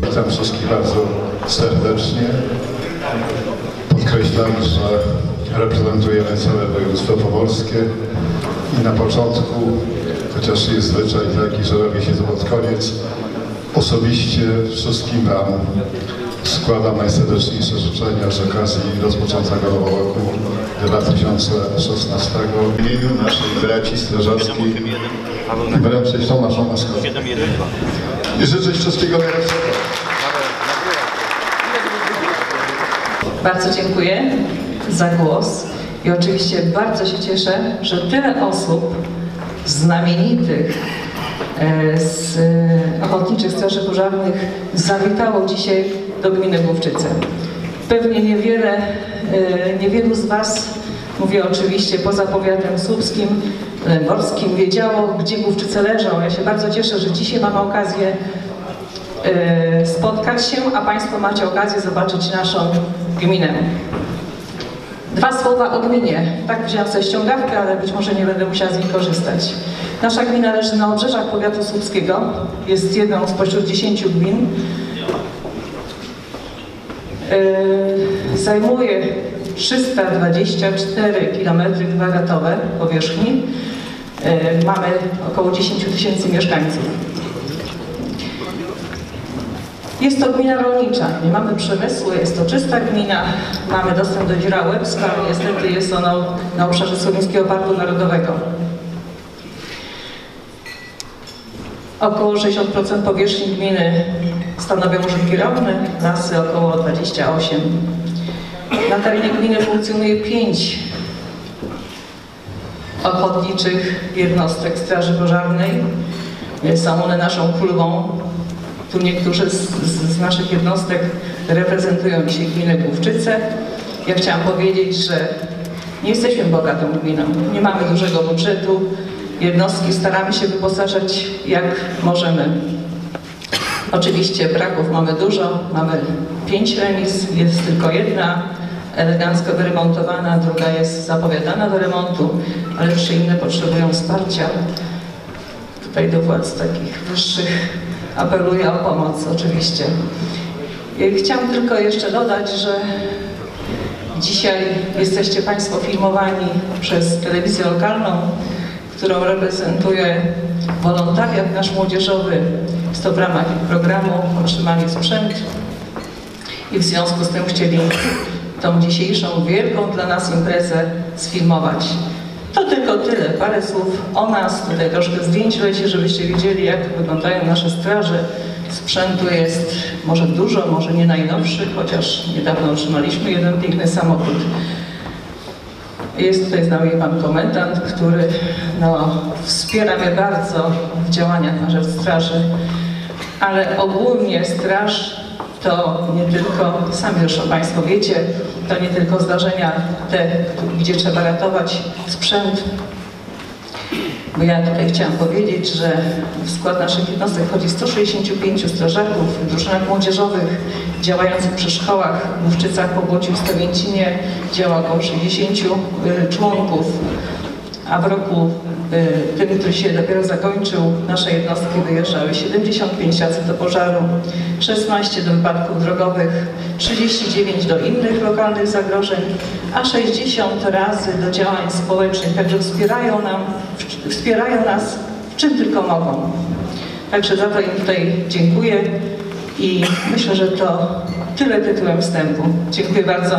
Witam wszystkich bardzo serdecznie. Podkreślam, że reprezentujemy całe województwo pomorskie i na początku, chociaż jest zwyczaj taki, że robi się to pod koniec, osobiście wszystkim Wam składam najserdeczniejsze życzenia z okazji rozpoczętego nowego roku 2016 w imieniu naszej braci strażackiej wręczyć tą naszą maskotę. I życzyć wszystkiego najlepszego. Bardzo dziękuję za głos i oczywiście bardzo się cieszę, że tyle osób znamienitych z Ochotniczych Straży Pożarnych zawitało dzisiaj do gminy Główczyce. Pewnie niewielu z Was, mówię oczywiście poza powiatem słupskim, lęborskim, wiedziało, gdzie Główczyce leżą. Ja się bardzo cieszę, że dzisiaj mamy okazję spotkać się, a Państwo macie okazję zobaczyć naszą gminę. Dwa słowa o gminie. Tak wziąłam sobie ściągawkę, ale być może nie będę musiała z niej korzystać. Nasza gmina leży na obrzeżach powiatu słupskiego. Jest jedną spośród 10 gmin. Zajmuje 324 km² powierzchni. Mamy około 10 000 mieszkańców. Jest to gmina rolnicza, nie mamy przemysłu, jest to czysta gmina, mamy dostęp do Jeziora Łebska, niestety jest ono na obszarze Słowińskiego Parku Narodowego. Około 60% powierzchni gminy stanowią użytki rolne, lasy około 28%. Na terenie gminy funkcjonuje 5 ochotniczych jednostek Straży Pożarnej. Są one naszą klubą. Tu niektórzy z naszych jednostek reprezentują dzisiaj gminę Główczyce. Ja chciałam powiedzieć, że nie jesteśmy bogatą gminą, nie mamy dużego budżetu. Jednostki staramy się wyposażać jak możemy. Oczywiście braków mamy dużo, mamy 5 remiz, jest tylko jedna elegancko wyremontowana, druga jest zapowiadana do remontu, ale 3 inne potrzebują wsparcia. Tutaj do władz takich wyższych apeluję o pomoc oczywiście. Chciałam tylko jeszcze dodać, że dzisiaj jesteście Państwo filmowani przez telewizję lokalną, którą reprezentuje wolontariat nasz młodzieżowy. Jest to w ramach programu otrzymali sprzęt i w związku z tym chcieli tą dzisiejszą wielką dla nas imprezę sfilmować. To tylko tyle, parę słów o nas, tutaj troszkę zdjęć leci, żebyście wiedzieli, jak wyglądają nasze straże. Sprzętu jest może dużo, może nie najnowszy, chociaż niedawno otrzymaliśmy jeden piękny samochód. Jest tutaj z nami pan komendant, który wspiera mnie bardzo w działaniach na rzecz straży, ale ogólnie straż to nie tylko, sami zresztą Państwo wiecie, to nie tylko zdarzenia te, gdzie trzeba ratować sprzęt. Bo ja tutaj chciałam powiedzieć, że w skład naszych jednostek wchodzi 165 strażaków w drużynach młodzieżowych działających przy szkołach w Główczycach, Pobłociu, Stawięcinie. Działa około 60 członków. A w roku tym, który się dopiero zakończył, nasze jednostki wyjeżdżały 75 razy do pożaru, 16 do wypadków drogowych, 39 do innych lokalnych zagrożeń, a 60 razy do działań społecznych. Także wspierają nas w czym tylko mogą. Także za to im tutaj dziękuję i myślę, że to tyle tytułem wstępu. Dziękuję bardzo.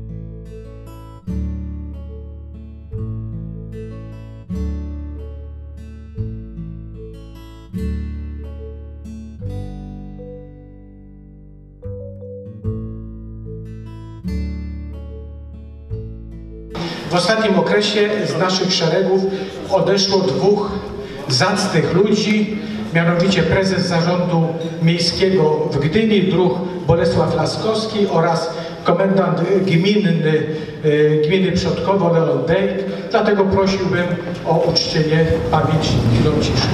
W ostatnim okresie z naszych szeregów odeszło 2 zacnych ludzi, mianowicie prezes zarządu miejskiego w Gdyni, druh Bolesław Laskowski oraz komendant gminy Przodkowo Leon Dejk. Dlatego prosiłbym o uczczenie pamięci chwilą ciszy.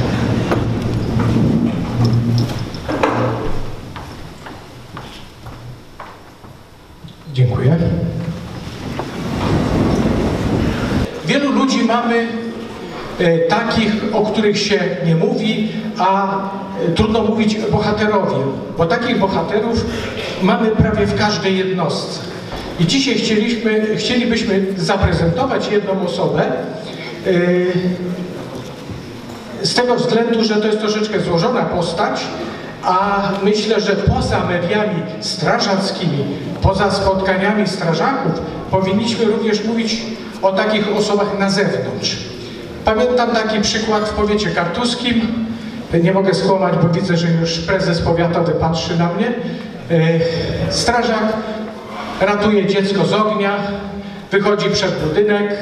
Dziękuję. Wielu ludzi mamy takich, o których się nie mówi, a trudno mówić bohaterowie, bo takich bohaterów mamy prawie w każdej jednostce. I dzisiaj chcielibyśmy zaprezentować jedną osobę z tego względu, że to jest troszeczkę złożona postać, a myślę, że poza mediami strażackimi, poza spotkaniami strażaków powinniśmy również mówić o takich osobach na zewnątrz. Pamiętam taki przykład w powiecie kartuskim. Nie mogę skłamać, bo widzę, że już prezes powiatowy patrzy na mnie. Strażak ratuje dziecko z ognia, wychodzi przed budynek,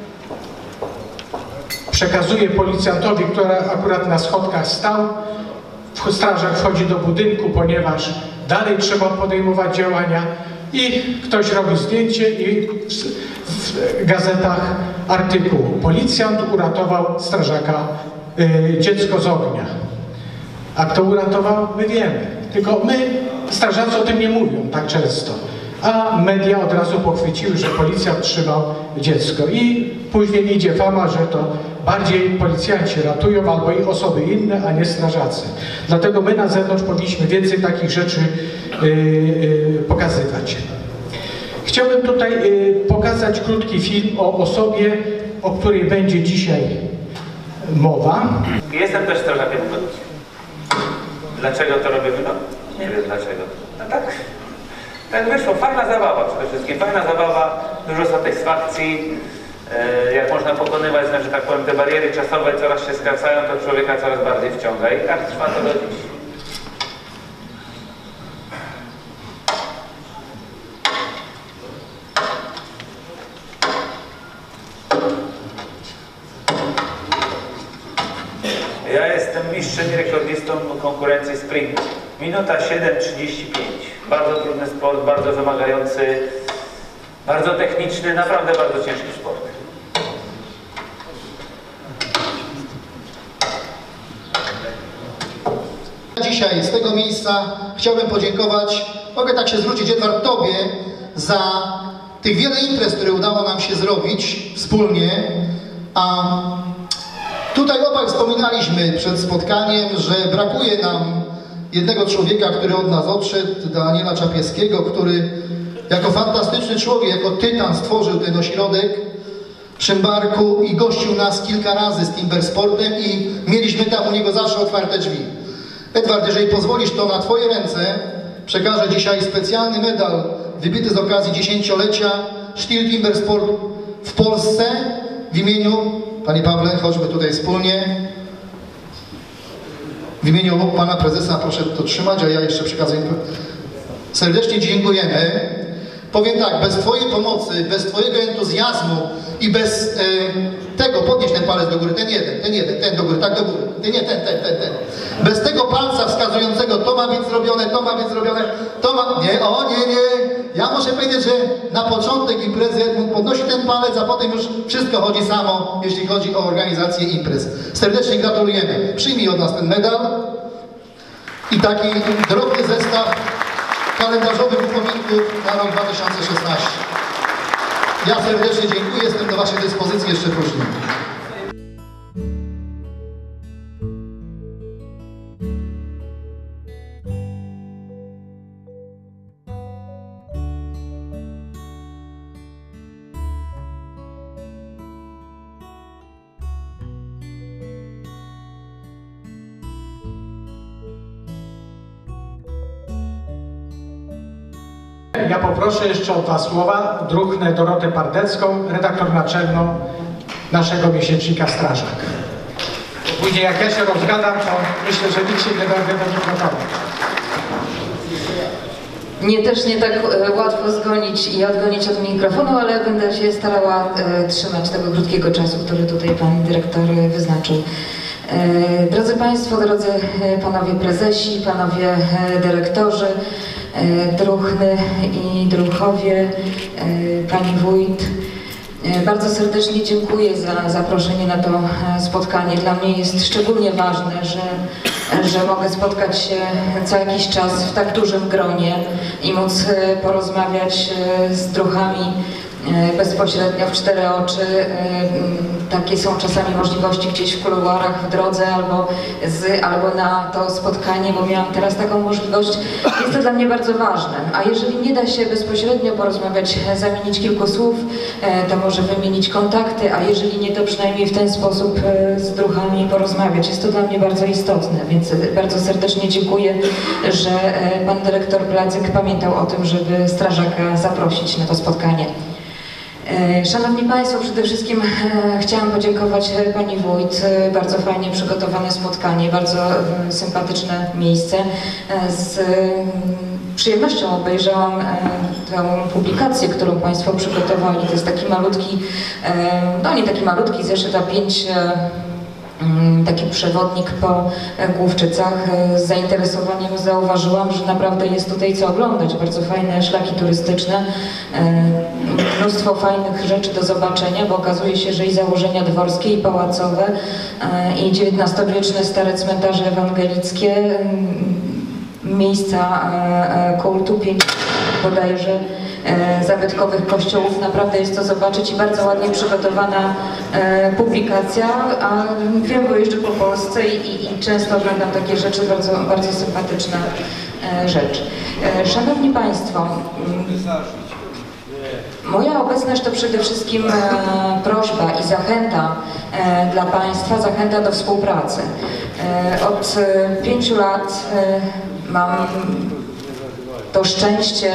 przekazuje policjantowi, który akurat na schodkach stał. Strażak wchodzi do budynku, ponieważ dalej trzeba podejmować działania i ktoś robi zdjęcie i w gazetach artykuł: policjant uratował strażaka dziecko z ognia. A kto uratował? My wiemy. Tylko my, strażacy, o tym nie mówią tak często. A media od razu pochwyciły, że policjant trzymał dziecko. I później idzie fama, że to bardziej policjanci ratują albo i osoby inne, a nie strażacy. Dlatego my na zewnątrz powinniśmy więcej takich rzeczy pokazywać. Chciałbym tutaj pokazać krótki film o osobie, o której będzie dzisiaj mowa. Jestem też strażakiem ochotniczym. Dlaczego to robimy? No, nie wiem dlaczego. No tak wyszło. Fajna zabawa przede wszystkim. Fajna zabawa, dużo satysfakcji. Jak można pokonywać, że tak powiem, te bariery czasowe coraz się skracają, to człowieka coraz bardziej wciąga. I tak trwa to do dziś. Ja jestem mistrzem i rekordzistą konkurencji sprint. Minuta 7:35. Bardzo trudny sport, bardzo wymagający, bardzo techniczny, naprawdę bardzo ciężki sport. Dzisiaj z tego miejsca chciałbym podziękować, mogę tak się zwrócić, Edward, Tobie za tych wiele imprez, które udało nam się zrobić wspólnie, a tutaj obaj wspominaliśmy przed spotkaniem, że brakuje nam jednego człowieka, który od nas odszedł, Daniela Czapieskiego, który jako fantastyczny człowiek, jako tytan stworzył ten ośrodek w Szymbarku i gościł nas kilka razy z Timbersportem i mieliśmy tam u niego zawsze otwarte drzwi. Edward, jeżeli pozwolisz, to na Twoje ręce przekażę dzisiaj specjalny medal wybity z okazji 10-lecia Stihl Timbersport w Polsce w imieniu, Panie Pawle, chodźmy tutaj wspólnie, w imieniu Pana Prezesa proszę to trzymać, a ja jeszcze przekazuję. Serdecznie dziękujemy. Powiem tak, bez Twojej pomocy, bez Twojego entuzjazmu i bez tego, podnieś ten palec do góry, ten do góry, tak do góry, ten. Bez tego palca wskazującego, to ma być zrobione, to ma być zrobione, to ma... Nie. Ja muszę powiedzieć, że na początek imprezy Edmund podnosi ten palec, a potem już wszystko chodzi samo, jeśli chodzi o organizację imprez. Serdecznie gratulujemy. Przyjmij od nas ten medal i taki drobny zestaw kalendarzowych upominków na rok 2016. Ja serdecznie dziękuję, jestem do Waszej dyspozycji jeszcze później. Ja poproszę jeszcze o 2 słowa druhny Dorotę Pardecką, redaktor naczelną naszego miesięcznika Strażak. Później jak ja się rozgadam, to myślę, że nikt się nie będzie gotowy. Mnie też nie tak łatwo zgonić i odgonić od mikrofonu, ale będę się starała trzymać tego krótkiego czasu, który tutaj Pan Dyrektor wyznaczył. Drodzy Państwo, drodzy Panowie Prezesi, Panowie Dyrektorzy, druhny i druhowie, Pani Wójt, bardzo serdecznie dziękuję za zaproszenie na to spotkanie. Dla mnie jest szczególnie ważne, że mogę spotkać się co jakiś czas w tak dużym gronie i móc porozmawiać z druchami bezpośrednio w 4 oczy. Takie są czasami możliwości gdzieś w kuluarach, w drodze albo na to spotkanie, bo miałam teraz taką możliwość. Jest to dla mnie bardzo ważne. A jeżeli nie da się bezpośrednio porozmawiać, zamienić kilku słów, to może wymienić kontakty, a jeżeli nie, to przynajmniej w ten sposób z druhami porozmawiać. Jest to dla mnie bardzo istotne, więc bardzo serdecznie dziękuję, że pan dyrektor Placyk pamiętał o tym, żeby strażaka zaprosić na to spotkanie. Szanowni Państwo, przede wszystkim chciałam podziękować Pani Wójt. Bardzo fajnie przygotowane spotkanie, bardzo sympatyczne miejsce. Z przyjemnością obejrzałam tę publikację, którą Państwo przygotowali. To jest taki malutki, no nie taki malutki, zeszyt A5, taki przewodnik po Główczycach. Z zainteresowaniem zauważyłam, że naprawdę jest tutaj co oglądać. Bardzo fajne szlaki turystyczne, mnóstwo fajnych rzeczy do zobaczenia, bo okazuje się, że i założenia dworskie, i pałacowe, i XIX-wieczne stare cmentarze ewangelickie, miejsca kultu, 5 bodajże zabytkowych kościołów. Naprawdę jest to zobaczyć i bardzo ładnie przygotowana publikacja, a wiem, bo jeżdżę po Polsce i często oglądam takie rzeczy, bardzo, bardzo sympatyczna rzecz. Szanowni Państwo, moja obecność to przede wszystkim prośba i zachęta dla Państwa, zachęta do współpracy. Od 5 lat mam to szczęście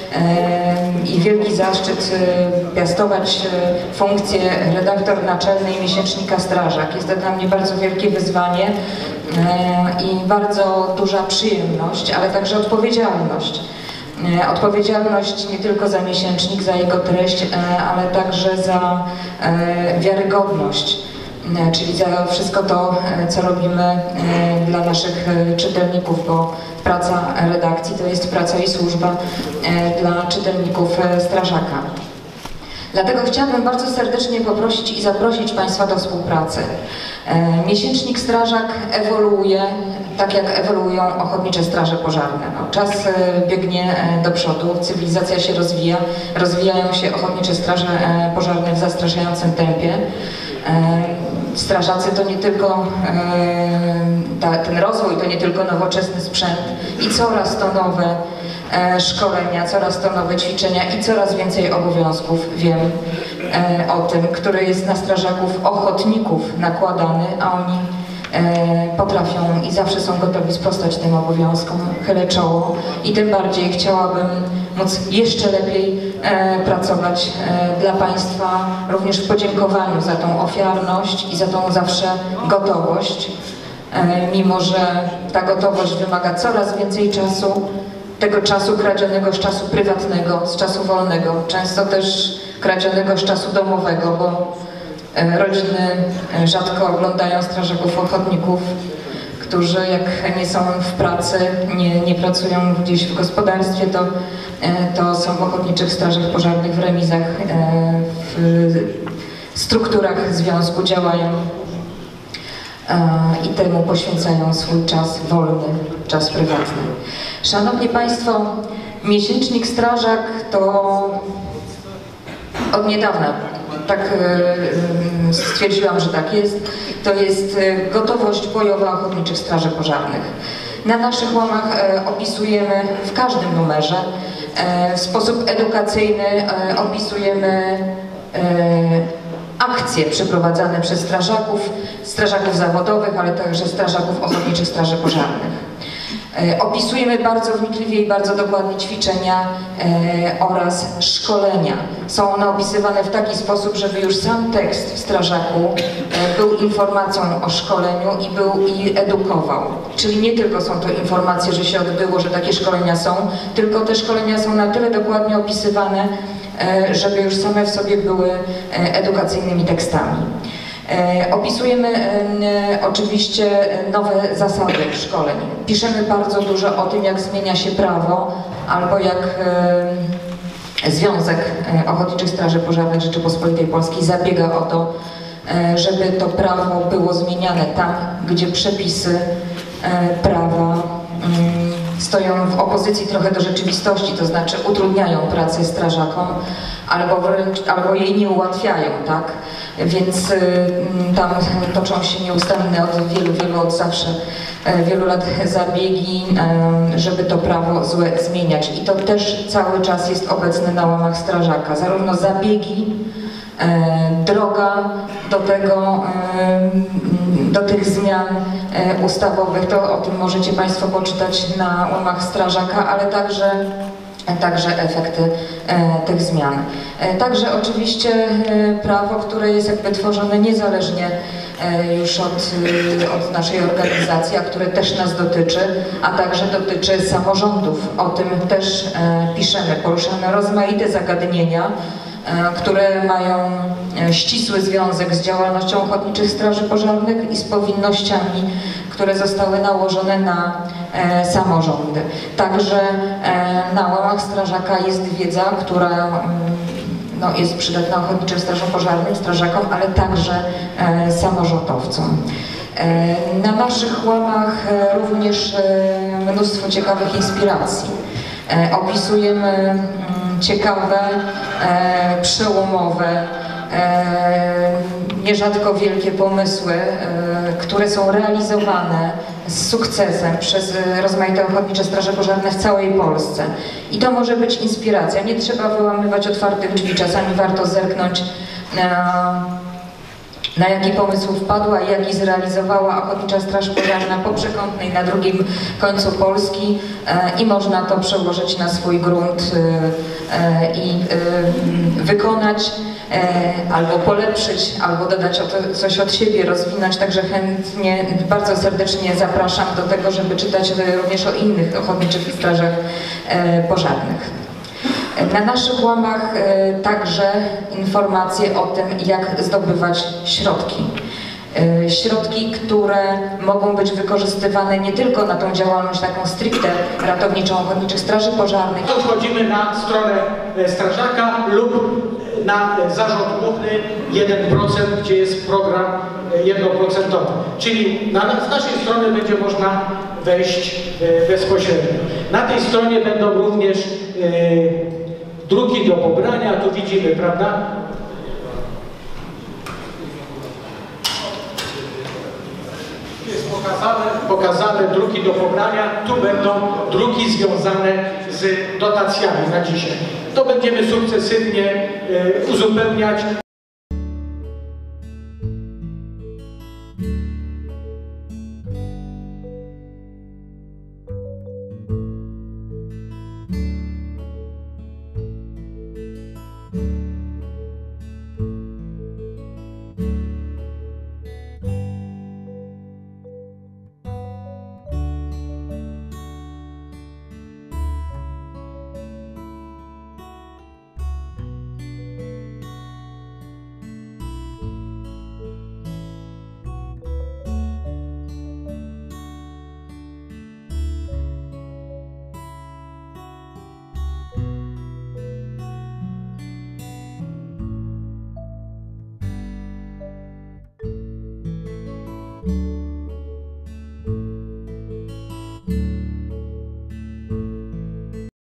i wielki zaszczyt piastować funkcję redaktor naczelnej miesięcznika Strażak. Jest to dla mnie bardzo wielkie wyzwanie i bardzo duża przyjemność, ale także odpowiedzialność. Odpowiedzialność nie tylko za miesięcznik, za jego treść, ale także za wiarygodność, czyli za wszystko to, co robimy dla naszych czytelników, bo praca redakcji to jest praca i służba dla czytelników Strażaka. Dlatego chciałabym bardzo serdecznie poprosić i zaprosić Państwa do współpracy. Miesięcznik Strażak ewoluuje, tak jak ewoluują ochotnicze straże pożarne. No, czas biegnie do przodu, cywilizacja się rozwija, rozwijają się ochotnicze straże pożarne w zastraszającym tempie. Strażacy to nie tylko ten rozwój, to nie tylko nowoczesny sprzęt i coraz to nowe szkolenia, coraz to nowe ćwiczenia i coraz więcej obowiązków. Wiem o tym, który jest na strażaków ochotników nakładany, a oni potrafią i zawsze są gotowi sprostać tym obowiązkom. Chylę czoło i tym bardziej chciałabym móc jeszcze lepiej pracować dla Państwa, również w podziękowaniu za tą ofiarność i za tą zawsze gotowość. Mimo że ta gotowość wymaga coraz więcej czasu, tego czasu kradzionego z czasu prywatnego, z czasu wolnego, często też kradzionego z czasu domowego, bo rodziny rzadko oglądają strażaków ochotników, którzy jak nie są w pracy, nie pracują gdzieś w gospodarstwie, to są w ochotniczych strażach pożarnych, w remizach, w strukturach związku działają i temu poświęcają swój czas wolny, czas prywatny. Szanowni Państwo, miesięcznik Strażak to od niedawna, tak stwierdziłam, że tak jest, to jest gotowość bojowa ochotniczych straży pożarnych. Na naszych łamach opisujemy w każdym numerze, w sposób edukacyjny opisujemy akcje przeprowadzane przez strażaków zawodowych, ale także strażaków ochotniczych straży pożarnych. Opisujemy bardzo wnikliwie i bardzo dokładnie ćwiczenia oraz szkolenia. Są one opisywane w taki sposób, żeby już sam tekst w strażaku był informacją o szkoleniu i edukował. Czyli nie tylko są to informacje, że się odbyło, że takie szkolenia są, tylko te szkolenia są na tyle dokładnie opisywane, żeby już same w sobie były edukacyjnymi tekstami. Opisujemy oczywiście nowe zasady szkoleń. Piszemy bardzo dużo o tym, jak zmienia się prawo, albo jak Związek Ochotniczych Straży Pożarnych Rzeczypospolitej Polskiej zabiega o to, żeby to prawo było zmieniane tam, gdzie przepisy prawa stoją w opozycji trochę do rzeczywistości, to znaczy utrudniają pracę strażakom albo jej nie ułatwiają, tak? Więc tam toczą się nieustanne od wielu, wielu lat zabiegi, żeby to prawo złe zmieniać. I to też cały czas jest obecne na łamach strażaka. Zarówno zabiegi, droga do tych zmian ustawowych, to o tym możecie Państwo poczytać na łamach strażaka, ale także efekty tych zmian. Także oczywiście prawo, które jest jakby tworzone niezależnie już od naszej organizacji, a które też nas dotyczy, a także dotyczy samorządów. O tym też piszemy. Poruszamy rozmaite zagadnienia, które mają ścisły związek z działalnością ochotniczych straży pożarnych i z powinnościami, które zostały nałożone na samorządy. Także na łamach strażaka jest wiedza, która jest przydatna ochotniczym strażom pożarnym, strażakom, ale także samorządowcom. Na naszych łamach również mnóstwo ciekawych inspiracji. Opisujemy ciekawe, przełomowe, nierzadko wielkie pomysły, które są realizowane z sukcesem przez rozmaite ochotnicze straże pożarne w całej Polsce. I to może być inspiracja. Nie trzeba wyłamywać otwartych drzwi. Czasami warto zerknąć na jaki pomysł wpadła i jaki zrealizowała Ochotnicza Straż Pożarna po Przekątnej na drugim końcu Polski i można to przełożyć na swój grunt i wykonać, albo polepszyć, albo dodać coś od siebie, rozwinąć. Także chętnie, bardzo serdecznie zapraszam do tego, żeby czytać również o innych ochotniczych strażach pożarnych. Na naszych łamach także informacje o tym, jak zdobywać środki. Środki, które mogą być wykorzystywane nie tylko na tą działalność taką stricte ratowniczą ochotniczych straży pożarnych. To wchodzimy na stronę strażaka lub na zarząd główny 1%, gdzie jest program 1%. Czyli z naszej strony będzie można wejść bezpośrednio. Na tej stronie będą również druki do pobrania, tu widzimy, prawda? Jest pokazane druki do pobrania, tu będą druki związane z dotacjami na dzisiaj. To będziemy sukcesywnie uzupełniać.